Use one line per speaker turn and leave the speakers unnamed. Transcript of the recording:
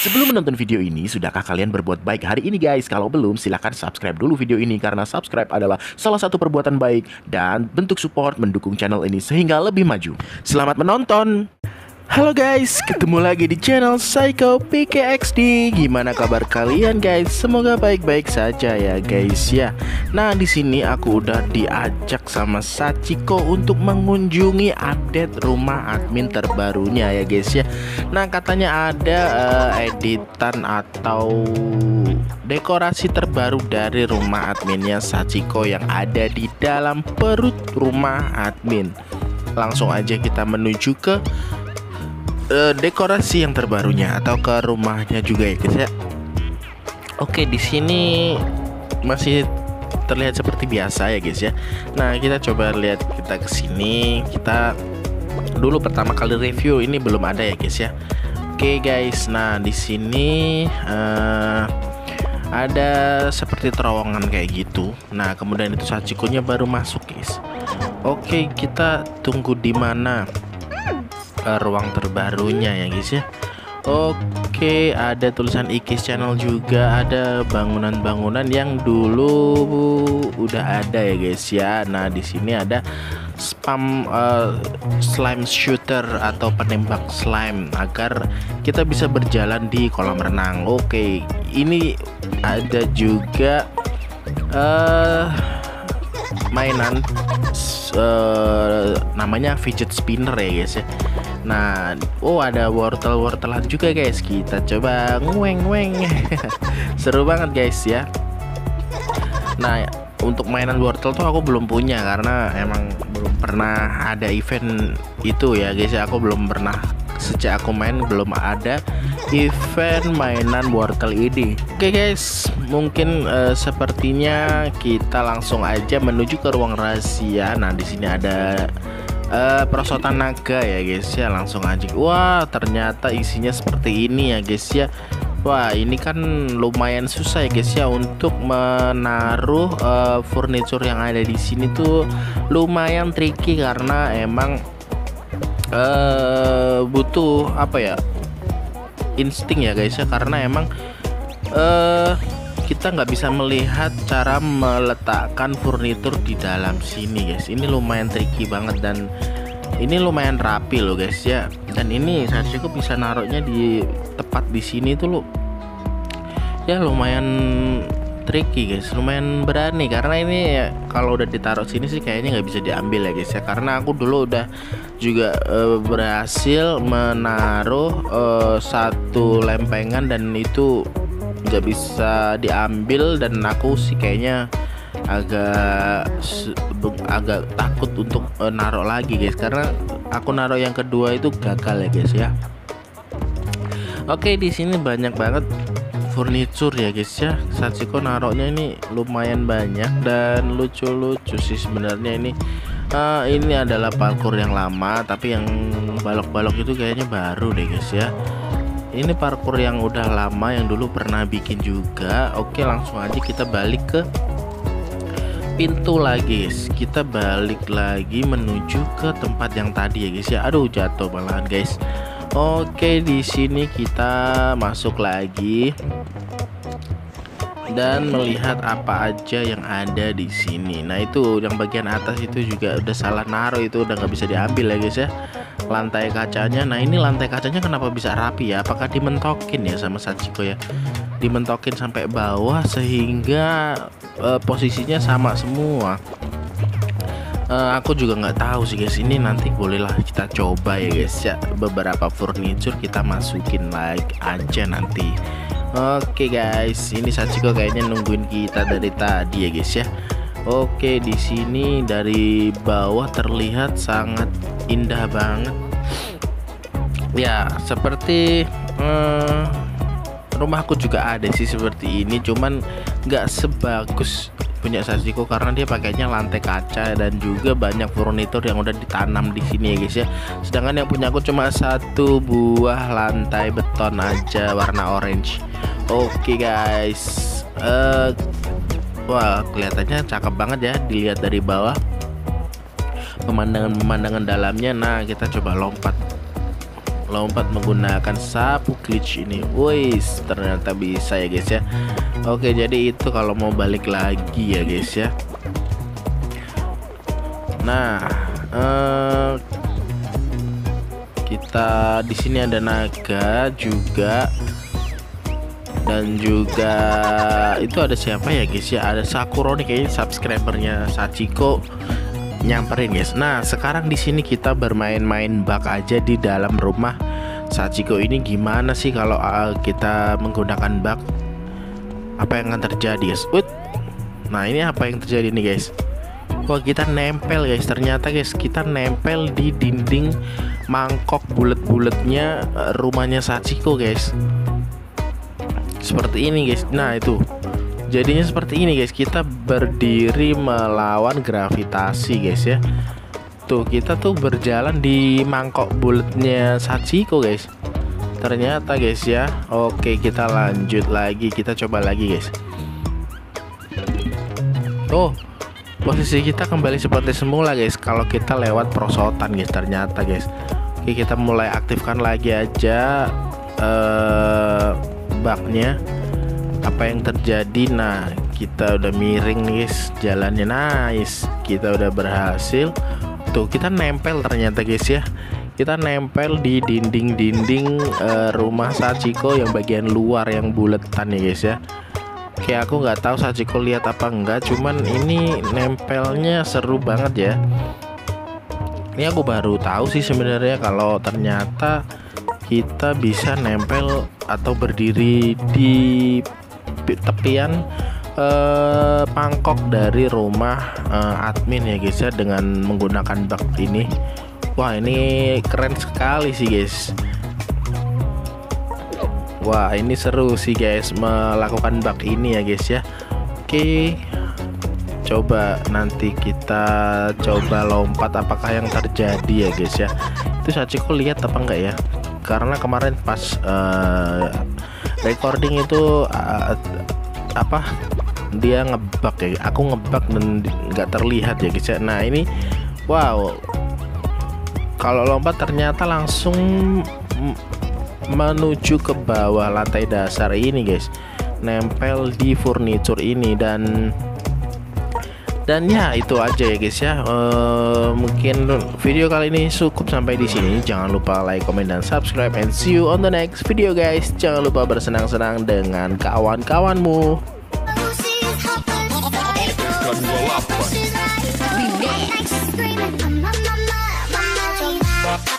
Sebelum menonton video ini, sudahkah kalian berbuat baik hari ini guys? Kalau belum, silahkan subscribe dulu video ini karena subscribe adalah salah satu perbuatan baik dan bentuk support mendukung channel ini sehingga lebih maju. Selamat menonton! Halo guys, ketemu lagi di channel Psycho PKXD. Gimana kabar kalian guys? Semoga baik-baik saja ya guys ya. Nah di sini aku udah diajak sama Sachiko untuk mengunjungi update rumah admin terbarunya ya guys ya. Nah katanya ada editan atau dekorasi terbaru dari rumah adminnya Sachiko yang ada di dalam perut rumah admin. Langsung aja kita menuju ke dekorasi yang terbarunya atau ke rumahnya juga ya guys ya. Oke, di sini masih terlihat seperti biasa ya guys ya. Nah, kita coba lihat, kita ke sini. Kita dulu pertama kali review ini belum ada ya guys ya. Oke guys, nah di sini ada seperti terowongan kayak gitu. Nah, kemudian itu Sachiko-nya baru masuk guys. Oke, kita tunggu di mana ruang terbarunya ya guys ya. Oke, ada tulisan Ikis Channel juga, ada bangunan-bangunan yang dulu udah ada ya guys ya. Nah, di sini ada spam slime shooter atau penembak slime agar kita bisa berjalan di kolam renang. Oke, ini ada juga mainan namanya fidget spinner ya guys ya. Nah, ada wortel-wortelan juga guys. Kita coba ngueng-ngueng. Seru banget guys ya. Nah, untuk mainan wortel tuh aku belum punya karena emang belum pernah ada event itu ya guys ya. Aku belum pernah, sejak aku main belum ada event mainan wortel ini. Oke guys, mungkin sepertinya kita langsung aja menuju ke ruang rahasia. Nah, di sini ada perosotan naga ya guys ya. Langsung aja. Wah, ternyata isinya seperti ini ya guys ya. Wah, ini kan lumayan susah ya guys ya untuk menaruh furniture yang ada di sini tuh lumayan tricky karena emang butuh apa ya, insting ya guys ya, karena emang kita nggak bisa melihat cara meletakkan furnitur di dalam sini guys. Ini lumayan tricky banget dan ini lumayan rapi loh guys ya. Dan ini Sachiko bisa naruhnya di tepat di sini tuh loh ya, lumayan tricky guys, lumayan berani karena ini ya, kalau udah ditaruh sini sih kayaknya nggak bisa diambil ya guys ya. Karena aku dulu udah juga berhasil menaruh satu lempengan dan itu nggak bisa diambil, dan aku sih kayaknya agak takut untuk naruh lagi guys, karena aku naruh yang kedua itu gagal ya guys ya. Oke, di sini banyak banget furniture ya guys ya. Sachiko naruhnya ini lumayan banyak dan lucu-lucu sih sebenarnya ini. Ini adalah parkour yang lama, tapi yang balok-balok itu kayaknya baru deh guys ya. Ini parkour yang udah lama yang dulu pernah bikin juga. Oke, langsung aja kita balik ke pintu lagi guys. Kita balik lagi menuju ke tempat yang tadi ya guys ya. Aduh, jatuh malahan guys. Oke, di sini kita masuk lagi dan melihat apa aja yang ada di sini. Nah, itu yang bagian atas itu juga udah salah naruh, itu udah nggak bisa diambil ya guys ya. Lantai kacanya, nah ini lantai kacanya kenapa bisa rapi ya? Apakah dimentokin ya sama Sachiko ya? Dimentokin sampai bawah sehingga posisinya sama semua. Aku juga nggak tahu sih guys. Ini nanti bolehlah kita coba ya guys ya. Beberapa furniture kita masukin like aja nanti. Oke guys, ini Sachiko kayaknya nungguin kita dari tadi ya guys ya. Oke, di sini dari bawah terlihat sangat indah banget. Ya, seperti rumahku juga ada sih seperti ini, cuman nggak sebagus punya Sachiko karena dia pakainya lantai kaca dan juga banyak furnitur yang udah ditanam di sini ya guys ya. Sedangkan yang punya aku cuma satu buah lantai beton aja warna orange. Oke guys, wah kelihatannya cakep banget ya dilihat dari bawah, pemandangan dalamnya. Nah, kita coba lompat lompat menggunakan sapu glitch ini. Wis, ternyata bisa ya guys ya. Oke, jadi itu kalau mau balik lagi ya guys ya. Nah, kita di sini ada naga juga, dan juga itu ada siapa ya guys ya? Ada Sakuro nih, kayaknya subscribernya Sachiko nyamperin guys. Nah, sekarang di sini kita bermain-main bug aja di dalam rumah Sachiko ini. Gimana sih kalau kita menggunakan bug? Apa yang akan terjadi guys? Nah, ini apa yang terjadi nih guys? Wah, kita nempel guys. Ternyata guys, kita nempel di dinding mangkok bulet-buletnya rumahnya Sachiko guys. Seperti ini guys. Nah, itu jadinya seperti ini guys. Kita berdiri melawan gravitasi guys ya. Tuh, kita tuh berjalan di mangkok buletnya Sachiko guys. Ternyata guys ya. Oke, kita lanjut lagi. Kita coba lagi guys. Oh, posisi kita kembali seperti semula guys. Kalau kita lewat perosotan guys. Ternyata guys. Oke, kita mulai aktifkan lagi aja bugnya. Apa yang terjadi? Nah, kita udah miring nih guys jalannya. Nice, kita udah berhasil. Tuh, kita nempel ternyata guys ya. Kita nempel di dinding-dinding rumah Sachiko yang bagian luar yang buletan ya guys ya. Oke, aku nggak tahu Sachiko lihat apa enggak, cuman ini nempelnya seru banget ya. Ini aku baru tahu sih sebenarnya kalau ternyata kita bisa nempel atau berdiri di tepian pangkok dari rumah admin ya guys ya, dengan menggunakan bug ini. Wah, ini keren sekali sih guys. Wah, ini seru sih guys melakukan bug ini ya guys ya. Oke, coba nanti kita coba lompat, apakah yang terjadi ya guys ya. Itu Sachiko lihat apa enggak ya? Karena kemarin pas recording itu apa, dia ngebug ya. Aku ngebug dan nggak terlihat ya guys ya. Nah, ini wow, kalau lompat ternyata langsung menuju ke bawah lantai dasar ini guys, nempel di furniture ini. Dan ya itu aja ya guys ya. Mungkin video kali ini cukup sampai di sini. Jangan lupa like, comment, dan subscribe, and see you on the next video guys. Jangan lupa bersenang-senang dengan kawan-kawanmu.
Remix.